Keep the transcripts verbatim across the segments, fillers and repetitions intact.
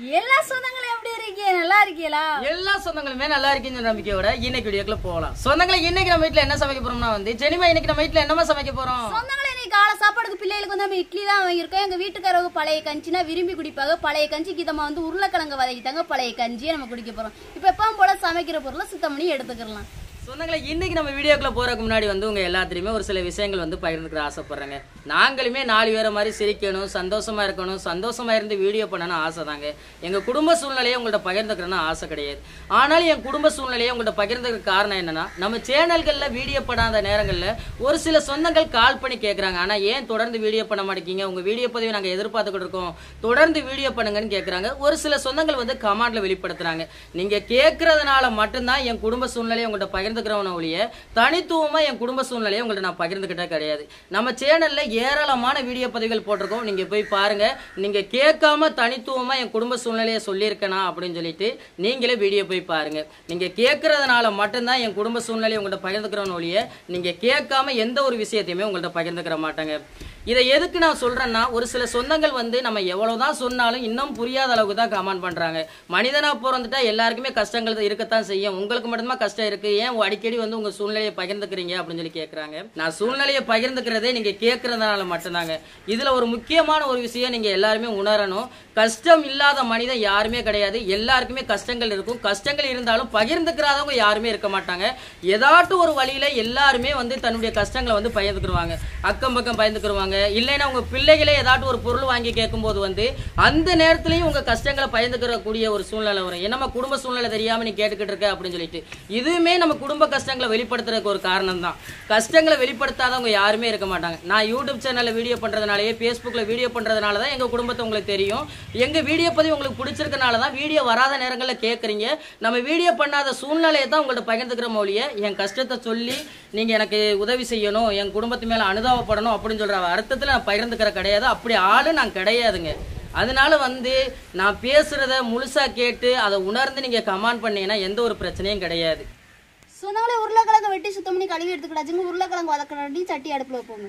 எல்லா சொந்தங்களும் எப்படி இருக்கீங்க? நல்லா இருக்கீங்களா? எல்லா சொந்தங்களுமே நல்லா இருக்கீங்க நம்பிக்கையோட இன்னைக்கு வீடியோக்குள்ள போகலாம். சொந்தங்களே, இன்னைக்கு நம்ம வீட்டுல என்ன சமைக்க போறோம்னா வந்து ஜெனிமா, இன்னைக்கு நம்ம வீட்டுல என்னமா சமைக்க போறோம்? சொந்தங்களே, இன்னைக்கு காலை சாப்பாடுக்கு பிள்ளைகளுக்கு வந்து நம்ம இட்லி தான் வாங்கியிருக்கோம். எங்க வீட்டுக்காரங்க பழைய கஞ்சினா விரும்பி குடிப்பாங்க. பழைய கஞ்சிக்கு இதமா வந்து உருளைக்கிழங்கு வதக்கிட்டாங்க. பழைய கஞ்சியை நம்ம குடிக்க போறோம். இப்ப எப்பவும் போல சமைக்கிற பொருளை சுத்தம் பண்ணி எடுத்துக்கலாம். சொந்தங்களே, இன்னைக்கு நம்ம வீடியோக்குள்ள போறதுக்கு முன்னாடி வந்து உங்க எல்லாத்திலையுமே ஒரு சில விஷயங்கள் வந்து பகிர்ந்துக்கிற ஆசைப்படுறேங்க. நாங்களுமே நாலு பேரை மாதிரி சிரிக்கணும், சந்தோஷமா இருக்கணும், சந்தோஷமா இருந்து வீடியோ பண்ணணும் ஆசை தாங்க. எங்க குடும்ப சூழ்நிலையை உங்கள்ட்ட பகிர்ந்துக்கிறேன்னு ஆசை கிடையாது. ஆனாலும் என் குடும்ப சூழ்நிலையை உங்கள்ட்ட பகிர்ந்துக்கிற காரணம் என்னன்னா, நம்ம சேனல்கள்ல வீடியோ பண்ணாத நேரங்கள்ல ஒரு சில சொந்தங்கள் கால் பண்ணி கேட்கறாங்க, ஆனா ஏன் தொடர்ந்து வீடியோ பண்ண மாட்டேங்க, உங்க வீடியோ பதிவை நாங்க எதிர்பார்த்துக்கிட்டு இருக்கோம், தொடர்ந்து வீடியோ பண்ணுங்கன்னு கேட்கறாங்க. ஒரு சில சொந்தங்கள் வந்து கமெண்ட்ல வெளிப்படுத்துறாங்க. நீங்க கேட்கறதுனால மட்டும்தான் என் குடும்ப சூழ்நிலையை உங்கள்ட்ட பகிர்ந்து ஒழிய தனித்துவமா என் குடும்ப சூழ்நிலையை உங்கள்ட்ட நான் பகிர்ந்துக்கிட்டே கிடையாது. நம்ம சேனல்ல ஏராளமான வீடியோ பதிவுகள் போட்டிருக்கோம், நீங்க போய் பாருங்க. நீங்க கேட்காம தனித்துவமா என் குடும்ப சூழ்நிலையை சொல்லியிருக்கேனா அப்படின்னு சொல்லிட்டு நீங்களே வீடியோ போய் பாருங்க. நீங்க கேட்கறதுனால மட்டும்தான் என் குடும்ப சூழ்நிலையை உங்கள்ட்ட பகிர்ந்துக்கிறோன்னு ஒழிய நீங்க கேட்காம எந்த ஒரு விஷயத்தையுமே உங்கள்ட்ட பகிர்ந்துக்கிற மாட்டாங்க. இதை எதுக்கு நான் சொல்றேன்னா, ஒரு சில சொந்தங்கள் வந்து நம்ம எவ்வளவுதான் சொன்னாலும் இன்னும் புரியாத அளவுக்கு தான் கமெண்ட் பண்றாங்க. மனிதனா பிறந்துட்டா எல்லாருக்குமே கஷ்டங்கள் இருக்கத்தான் செய்யும், உங்களுக்கு மட்டும்தான் கஷ்டம் இருக்கு, ஏன் அடிக்கடி வந்து உங்க சூழ்நிலையை பகிர்ந்துக்கிறீங்க அப்படின்னு சொல்லி கேட்கறாங்க. நான் சூழ்நிலையை பகிர்ந்துக்கிறதே நீங்க கேட்கறதுனால மட்டும்தாங்க. இதுல ஒரு முக்கியமான ஒரு விஷயம் நீங்க எல்லாருமே உணரணும். கஷ்டம் இல்லாத மனிதன் யாருமே கிடையாது. எல்லாருக்குமே கஷ்டங்கள் இருக்கும். கஷ்டங்கள் இருந்தாலும் பகிர்ந்துக்கிறாதவங்க யாருமே இருக்க மாட்டாங்க. ஏதாட்டும் ஒரு வழியில எல்லாருமே வந்து தன்னுடைய கஷ்டங்களை வந்து பகிர்ந்துக்குருவாங்க, அக்கம் பக்கம் பகிர்ந்துக்குருவாங்க. இல்லைன்னா உங்க பிள்ளைகளே ஏதாட்டும் ஒரு பொருள் வாங்கி கேட்கும் போது வந்து அந்த நேரத்திலையும் உங்க கஷ்டங்களை பகிர்ந்துக்கிற கூடிய ஒரு சூழ்நிலை வரும். என்னமா குடும்ப சூழ்நிலை தெரியாம நீ கேட்டுக்கிட்டு இருக்க அப்படின்னு சொல்லிட்டு, இதுவுமே நம்ம குடும்ப கஷ்டங்களை வெளிப்படுத்துறதுக்கு ஒரு காரணம் தான். கஷ்டங்களை வெளிப்படுத்தாதவங்க யாருமே இருக்க மாட்டாங்க. நான் யூடியூப் சேனல்ல வீடியோ பண்றதுனாலயே, பேஸ்புக்ல வீடியோ பண்றதுனால தான் எங்க குடும்பத்தை உங்களுக்கு தெரியும். எங்க வீடியோ பதிவு உங்களுக்கு பிடிச்சிருக்கனால தான் வீடியோ வராத நேரங்களில் கேட்குறீங்க. நம்ம வீடியோ பண்ணாத சூழ்நிலையை தான் உங்கள்ட்ட பகிர்ந்துக்கிற மொழிய என் கஷ்டத்தை சொல்லி நீங்கள் எனக்கு உதவி செய்யணும், என் குடும்பத்து மேலே அனுதாபப்படணும் அப்படின்னு சொல்கிற அர்த்தத்தில் நான் பகிர்ந்துக்கிற கிடையாது. அப்படி ஆளு நான் கிடையாதுங்க. அதனால வந்து நான் பேசுகிறத முழுசாக கேட்டு அதை உணர்ந்து நீங்கள் கமெண்ட் பண்ணீங்கன்னா எந்த ஒரு பிரச்சனையும் கிடையாது. சொன்னாலே உருளைக்கிழங்கு வெட்டி சுத்தம் பண்ணி கழுவி எடுத்துக்கிட்டாச்சுங்க. உருளைக்கிழங்கு வதக்கணும், சட்டி அடுப்பில் வைப்போங்க.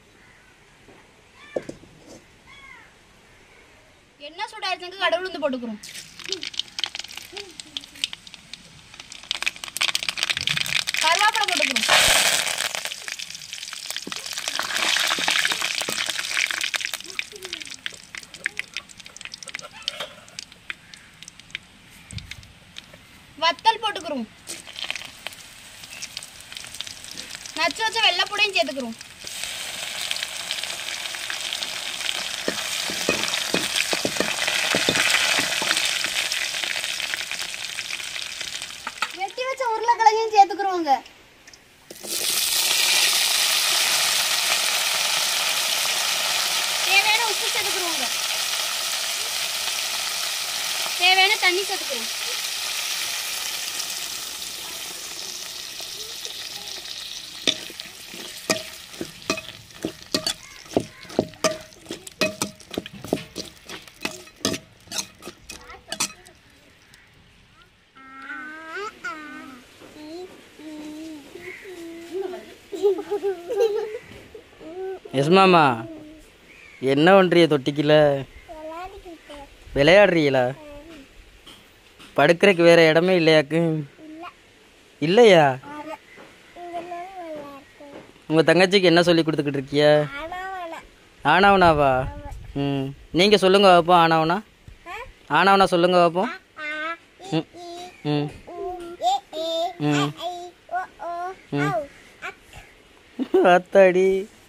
என்ன சூடாயிருச்சுங்க, கடவுள் வந்து போட்டுக்கிறோம். கருவேப்பிலை போட்டுக்கிறோம். வத்தல் போட்டுக்கிறோம். நச்சு வச்ச வெள்ளைப்பூடையும் சேர்த்துக்கிறோம். வெட்டி வச்ச உருளைக்கிழங்கையும் சேர்த்துக்கிறோங்க. தேவையான உப்பு சேர்த்துக்கிறோங்க. தேவையான தண்ணி சேர்த்துக்கிறோம். எஸ் மாமா, என்ன பண்ணுறிய தொட்டிக்கல? விளையாடுறீங்களா? படுக்கிறதுக்கு வேற இடமே இல்லையாக்கு? இல்லையா? உங்கள் தங்கச்சிக்கு என்ன சொல்லி கொடுத்துக்கிட்டு இருக்கிய? ஆனாவனாவா? ம், நீங்கள் சொல்லுங்க வைப்போம். ஆனாவனா ஆனாவனா சொல்லுங்க வைப்போம். ம் ம் ம் ம் அத்தாடி,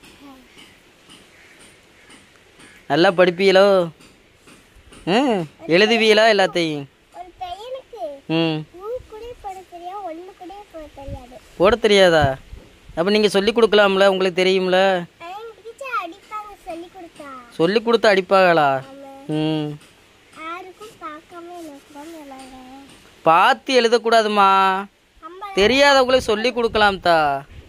நல்லா படிப்பீங்களோ? ம், எழுதுவீங்களா எல்லாத்தையும்? ம், போட தெரியாதா? அப்போ நீங்கள் சொல்லி கொடுக்கலாம்ல, உங்களுக்கு தெரியும்ல. சொல்லி கொடுத்து அடிப்பாங்களா? ம், பார்த்து எழுதக்கூடாதுமா, தெரியாதவங்களுக்கு சொல்லி கொடுக்கலாம் தா.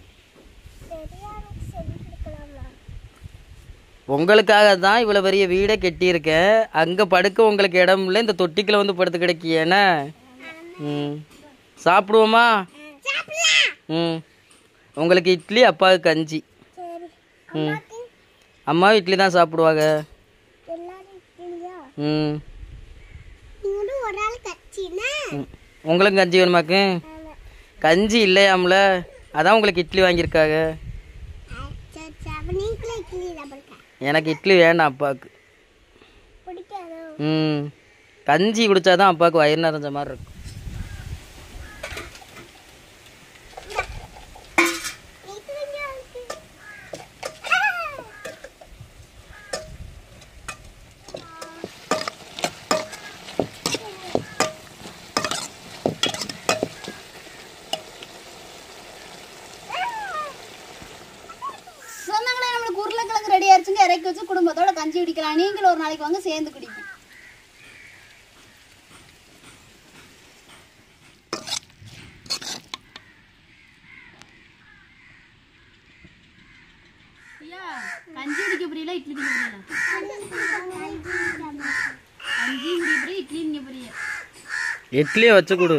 உங்களுக்காக தான் இவ்வளோ பெரிய வீடை கெட்டியிருக்கேன். அங்கே படுக்க உங்களுக்கு இடம் இல்லை, இந்த தொட்டிக்கில் வந்து படுத்து கிடைக்கியேண்ணே. ம், சாப்பிடுவோமா? ம், உங்களுக்கு இட்லி, அப்பாவுக்கு கஞ்சி. ம், அம்மாவும் இட்லி தான் சாப்பிடுவாங்க. ம், உங்களுக்கு கஞ்சி வேணுமாக்கு? கஞ்சி இல்லையாம்ல, அதான் உங்களுக்கு இட்லி வாங்கியிருக்காங்க. எனக்கு இட்லி வேண்டாம் அப்பாவுக்கு. ம் கஞ்சி குடிச்சாதான் அப்பாவுக்கு வயிறு நிறைஞ்ச மாதிரி இருக்கும். ரெடி ஆயிடுச்சுங்க, இறக்கி வச்சு குடும்பத்தோட கஞ்சி குடிக்கலாம். நீங்களும் ஒரு நாளைக்கு வாங்க, சேர்ந்து குடிப்போம். ஐயா கஞ்சி குடிக்க புரியல, இட்லி குடிக்க புரியல. கஞ்சி குடிக்க புரிய, இட்லி நீங்க புரிய. இட்லியை வச்சு கொடு.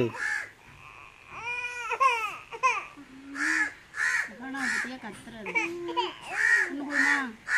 கத்துறது ஒண்ணு போதுமா?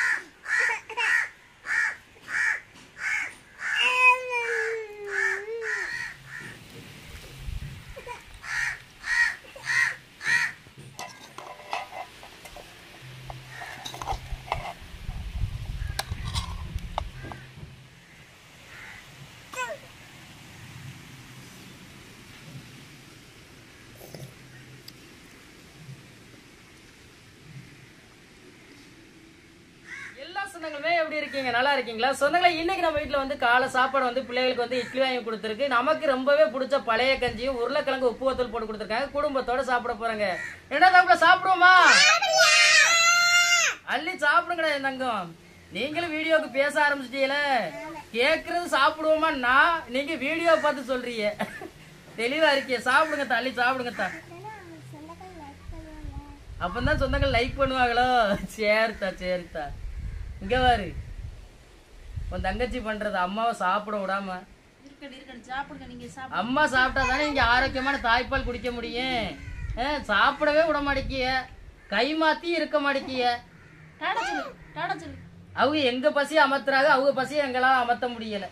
சொந்தங்களே எப்படி இருக்கீங்க? நல்லா இருக்கீங்களா? சொந்தங்களே இன்னைக்கு நம்ம வீட்டுல வந்து காலை சாப்பாடு வந்து பிள்ளைகளுக்கு வந்து இட்லி வாங்கி கொடுத்துருக்கு. நமக்கு ரொம்பவே பிடிச்ச பழைய கஞ்சியும் உருளைக்கிழங்கு உப்பு வத்தல் போட்டு கொடுத்துருக்காங்க. குடும்பத்தோட சாப்பிட போறாங்க. என்ன சாப்பிட சாப்பிடுவோமா? அள்ளி சாப்பிடுங்கடா என் தங்கம். நீங்களும் வீடியோக்கு பேச ஆரம்பிச்சிட்டீங்கள, கேக்குறது சாப்பிடுவோமா? நான் நீங்க வீடியோ பார்த்து சொல்றீங்க. தெளிவா இருக்கீங்க. சாப்பிடுங்க தள்ளி சாப்பிடுங்க தான். அப்பதான் சொந்தங்கள் லைக் பண்ணுவாங்களோ? சரித்தா சரித்தா. இங்க பாரு, உன் தங்கச்சி பண்றது அம்மாவை சாப்பிட விடாம. அம்மா சாப்பிட்டா தானே இங்க ஆரோக்கியமான தாய்ப்பால் குடிக்க முடியும். சாப்பிடவே விட மாட்டேக்கிய, கை மாத்தி இருக்க மாட்டேக்கிய. அவங்க எங்க பசிய அமர்த்துறாங்க, அவங்க பசிய எங்களால அமர்த்த முடியல.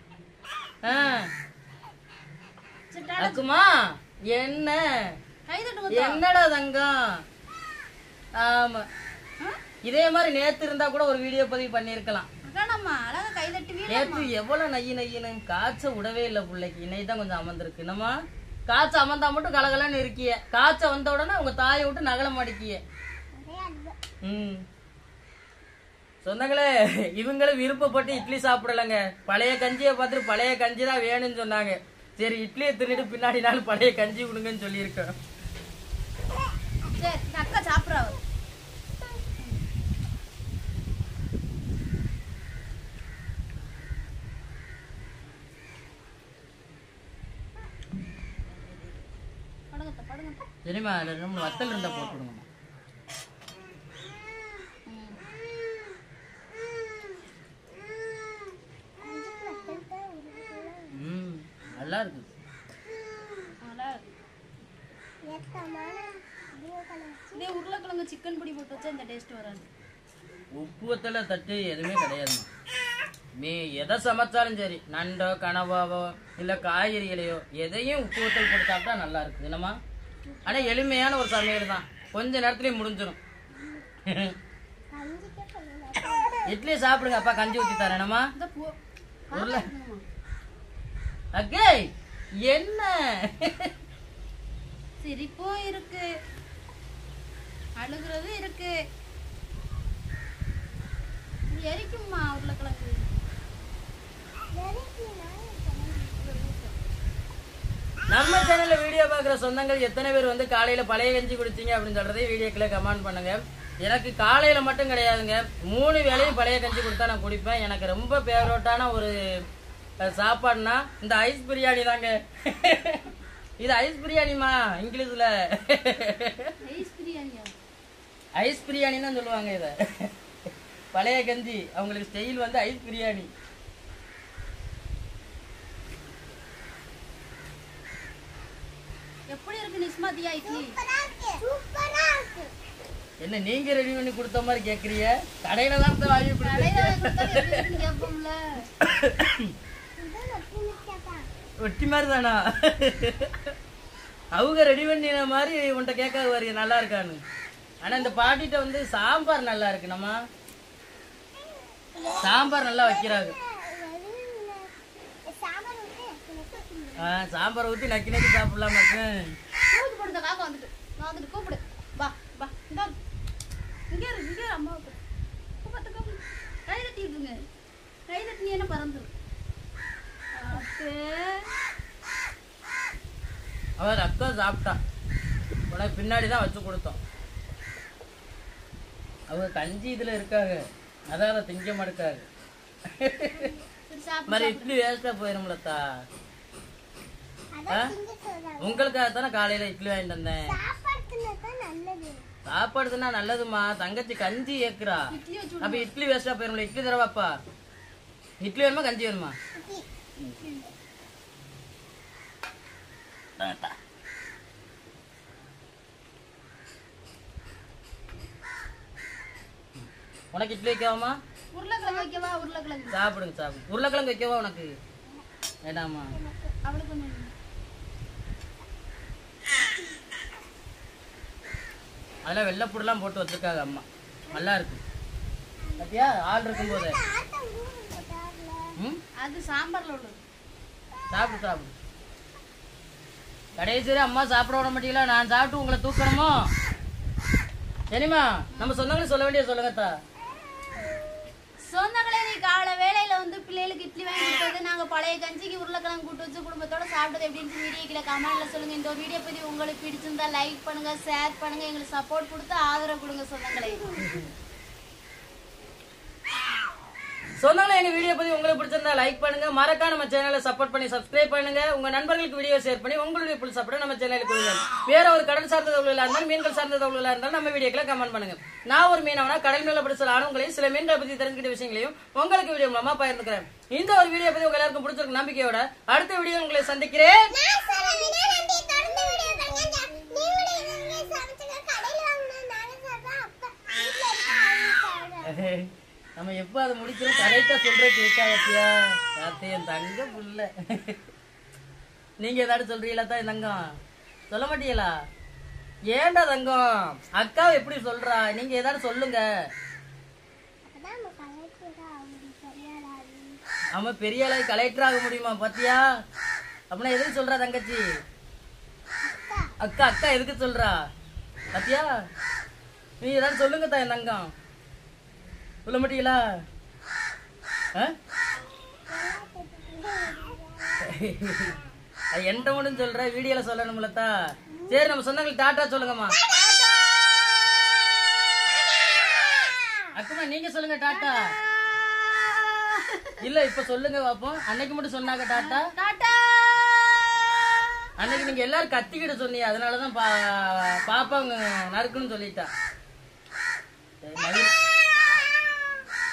அக்குமா என்ன என்னடா தங்கம்? ஆமா, இதே மாதிரி நேத்து இருந்தா கூட ஒரு வீடியோ பதிவு பண்ணிருக்கலாம். நேத்து எவ்வளவு நைய நையனு காய்ச்ச விடவே இல்லை பிள்ளைக்கு. இன்னைக்குதான் கொஞ்சம் அமர்ந்திருக்கு. என்னமா காய்ச்ச அமர்ந்தா மட்டும் கலகலன்னு இருக்கிய, காய்ச்ச வந்த உடனே உங்க தாயை விட்டு நகல மாட்டிக்கிய. உம் சொந்தங்களே, இவங்களும் விருப்பப்பட்டு இட்லி சாப்பிடலங்க. பழைய கஞ்சியை பார்த்துட்டு பழைய கஞ்சி தான் வேணும்னு சொன்னாங்க. சரி இட்லியை தின்னுட்டு பின்னாடி நாள் பழைய கஞ்சி விடுங்கன்னு சொல்லியிருக்கேன். அக்கா சாப்பிட்றா. சரிம்மா, ரெண்டு வத்தல் இருந்தா போட்டுடுங்கம்மா. ம் நல்லா இருக்கு. உருளைக்கிழங்கு சிக்கன் பொடி போட்டு வச்சா இந்த டேஸ்ட் வராது. உப்பு வத்தல தட்டு எதுவுமே கிடையாதுமா. நீ எதை சமைச்சாலும் சரி, நண்டோ கனவாவோ இல்ல காய்கறிகளையோ எதையும் உப்பு வத்தல் போட்டு சாப்பிட்டா நல்லா இருக்கு. என்னம்மா? ஆனா எளிமையான ஒரு சமையல் தான், கொஞ்ச நேரத்துலயும் முடிஞ்சிடும். இட்லி சாப்பிடுங்க, அப்பா கஞ்சி ஊத்தி தரேன். என்னம்மா? அக்கே என்ன சிரிப்பும் இருக்கு, அழுகுறது இருக்கு. எரிக்குமா உருளைக்கிழங்கு? நம்ம சேனல்ல வீடியோ பாக்குற சொந்தங்கள் எத்தனை பேர் வந்து காலையில பழைய கஞ்சி குடிச்சீங்க அப்படின்னு சொல்றதே வீடியோக்குள்ள கமெண்ட் பண்ணுங்க. எனக்கு காலையில மட்டும் கிடையாதுங்க, மூணு வேளையும் பழைய கஞ்சி கொடுத்தா நான் குடிப்பேன். எனக்கு ரொம்ப ஃபேவரட்டான ஒரு சாப்பாடுனா இந்த ஐஸ் பிரியாணி தாங்க. இது ஐஸ் பிரியாணிமா இங்கிலீஷ்ல. ஐஸ் பிரியாணியா? ஐஸ் பிரியாணின்னு சொல்லுவாங்க இத. பழைய கஞ்சி அவங்களுக்கு ஸ்டைல் வந்து ஐஸ் பிரியாணி. எப்படி இருக்கு நிஸ்மாதியா இட்லி? சூப்பரா இருக்கு. என்ன நீங்க ரெடி பண்ணி கொடுத்த மாதிரி கேக்குறீங்க? கடையில தான் வாங்கி கொடுத்தீங்க. கடையில கொடுத்தா எப்படி இருக்குன்னு கேப்போம்ல. ஒட்டி மாதிரி தானா? அவங்க ரெடி பண்ணின மாதிரி உன்கிட்ட கேட்காத வரைய நல்லா இருக்கான்னு. ஆனா இந்த பாட்டிட்ட வந்து சாம்பார் நல்லா இருக்கு. நம்ம சாம்பார் நல்லா வைக்கிறாங்க. ஆஹ் சாம்பார் ஊற்றி நக்கி நக்கி சாப்பிடலாமா? போடுங்க காக்கா வந்துட்டு நான் வந்துட்டு கூப்பிடு. வா வா இந்த இங்கே இரு இங்கே அம்மா கூப்பிட்டு கூப்பிடு. கை தட்டிடுங்க. கை தட்டி என்ன பறந்துரு. அவர் அக்கா சாப்பிட்டா உனக்கு பின்னாடி தான் வச்சு கொடுத்தோம். அவங்க கஞ்சி இதுல இருக்காங்க, அதான் திங்க மாட்டாங்க. மாதிரி இட்லி வேஸ்டா போயிரும்லத்தா. உங்களுக்காக தானே காலையில இட்லி வாங்கிட்டு வந்தேன். சாப்பாடுனா நல்லதுமா. தங்கச்சி கஞ்சி ஏக்குறா, அப்ப இட்லி வேஸ்டா போயிரும்ல. இட்லி தரவாப்பா. இட்லி வேணுமா கஞ்சி வேணுமா? உனக்கு இட்லி வைக்கவாமா? உருளைக்கிழங்கு வைக்கவா? உருளைக்கிழங்கு சாப்பிடுங்க சாப்பிடுங்க. உருளைக்கிழங்கு வைக்கவா உனக்கு? வேண்டாமா? அவளுக்கு அதெல்லாம் வெள்ளைப்பூடெல்லாம் போட்டு வச்சிருக்காங்க அம்மா. நல்லா இருக்கு பாத்தியா? ஆள் இருக்கும் போது. அது சாம்பார்ல உள்ளது. சாப்பிடு சாப்பிடு. கடைசி அம்மா சாப்பிட விட மாட்டீங்களா? நான் சாப்பிட்டு உங்களை தூக்கணுமோ? சரிம்மா, நம்ம சொந்தங்களை சொல்ல வேண்டிய சொல்லுங்கத்தா. சொந்தங்களே, நீ காலை வேலையில வந்து பிள்ளைகளுக்கு இட்லி வாங்கி கொடுத்தது, நாங்க பழைய கஞ்சிக்கு உருளைக்கிழங்கு கூட்டு வச்சு குடும்பத்தோட சாப்பிட்டது எப்படின்னு வீடியோ கீழே கமெண்ட்ல சொல்லுங்க. இந்த வீடியோ பத்தி உங்களுக்கு பிடிச்சிருந்தா லைக் பண்ணுங்க, ஷேர் பண்ணுங்க, எங்களுக்கு சப்போர்ட் கொடுத்து ஆதரவு கொடுங்க சொந்தங்களே. சொந்தங்களே, எங்க வீடியோ பத்தி உங்களுக்கு பிடிச்சிருந்தா லைக் பண்ணுங்க, மறக்காம நம்ம சேனலை சப்போர்ட் பண்ணி சப்ஸ்கிரைப் பண்ணுங்க. உங்க நண்பர்களுக்கு வீடியோ ஷேர் பண்ணி உங்களுடைய புல் சப்போர்ட் நம்ம சேனலுக்கு கொடுங்க. வேற ஒரு கடல் சார்ந்த தகவல்களா இருந்தாலும் மீன்கள் சார்ந்த தகவல்களா இருந்தாலும் நம்ம வீடியோக்களை கமெண்ட் பண்ணுங்க. நான் ஒரு மீனவனா கடல் மேல படிச்ச ஆணுங்களையும் சில மீன்களை பத்தி தெரிஞ்சுக்கிட்ட விஷயங்களையும் உங்களுக்கு வீடியோ மூலமா பகிர்ந்துக்கிறேன். இந்த ஒரு வீடியோ பத்தி உங்க எல்லாருக்கும் பிடிச்சிருக்க நம்பிக்கையோட அடுத்த வீடியோ உங்களை சந்திக்கிறேன். நம்ம எப்ப அதை முடிக்கிறோம் கரெக்டா சொல்ற கேட்காத்தியா? என் தங்க புள்ள. நீங்க ஏதாவது சொல்றீங்களா தான்? என் தங்கம் சொல்ல மாட்டீங்களா? ஏண்டா தங்கம் அக்காவை எப்படி சொல்றா? நீங்க ஏதாவது சொல்லுங்க. ஆமா, பெரிய அளவு கலெக்டர் ஆக முடியுமா? பாத்தியா? அப்படின்னா எதுக்கு சொல்றா தங்கச்சி? அக்கா அக்கா எதுக்கு சொல்றா? பாத்தியா? நீ ஏதாவது சொல்லுங்க தான் என் தங்கம். சொல்ல மாட்டீங்களா? என்கிட்ட மட்டும் சொல்ற, வீடியோல சொல்லணும்லத்தா. சரி, நம்ம சொந்தங்களுக்கு டாட்டா சொல்லுங்கம்மா. அக்கா நீங்க சொல்லுங்க டாட்டா. இல்ல இப்ப சொல்லுங்க பாப்போம். அன்னைக்கு மட்டும் சொன்னாங்க டாட்டா. அன்னைக்கு நீங்க எல்லாரும் கத்திக்கிட்டு சொன்னீங்க, அதனாலதான் பாப்பா நறுக்குன்னு சொல்லிட்டா.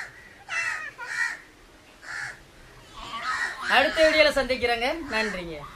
அடுத்த வீடியோல சந்திக்கிறேங்க. நன்றிங்க.